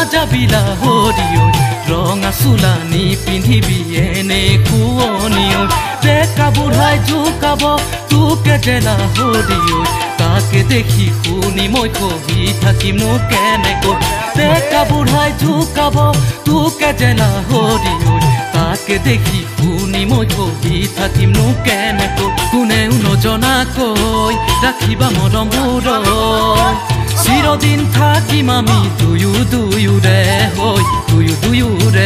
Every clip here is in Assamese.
নাযাবিলা হৰিও ৰঙা চোলানি পিন্ধিবি এনে খুৱনিও ডেকা বুঢ়াই জোকাব তোকে জেলা হৰিও তাকে দেখি শুনি মই কহি থাকিমনো কেনেকৈ ডেকা বুঢ়াই জোকাব তোকে জেলা হৰিও তাকে দেখি শুনি মই কহি থাকিমনো কেনেকৈ কোনেও নজনাকৈ ৰাখিবা মৰমবোৰ চিৰদিন থাকিম আমি দুয়োৰে হৈ দুয়োৰে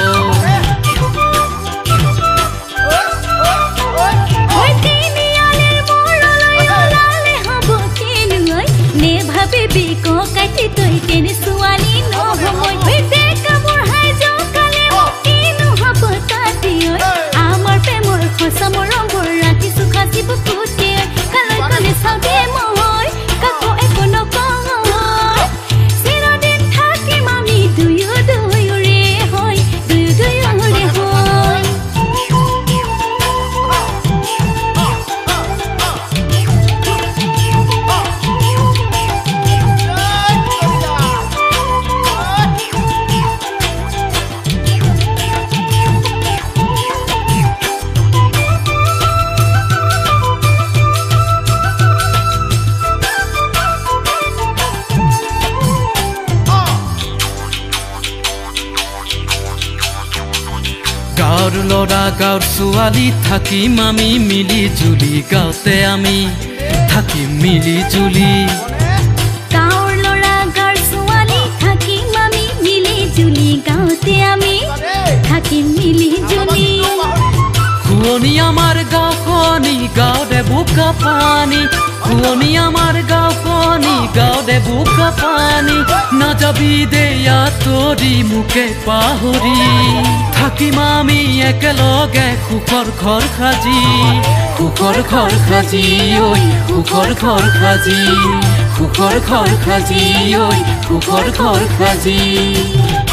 গাঁৱৰ ল'ৰা গাঁৱৰ ছোৱালী থাকিম আমি মিলি জুলি গাঁৱতে আমি থাকিম মিলি জুলি গাঁৱৰ ল'ৰা গাঁৱৰ ছোৱালী থাকিম আমি মিলি জুলি গাঁৱতে আমি থাকিম মিলি জুলি শুৱনি আমাৰ গাঁওখনি গাঁৱতে বোকা পানী শুৱনি আমাৰ গাঁওখনি গাঁৱতে বোকা পানী নাযাবি দেয়া তৰি মোকে পাহৰি থাকিম আমি একেলগে সুখৰ ঘৰ সাজি সুখৰ ঘৰ সাজি ঐ সুখৰ ঘৰ সাজি সুখৰ ঘৰ সাজি ঐ সুখৰ ঘৰ সাজি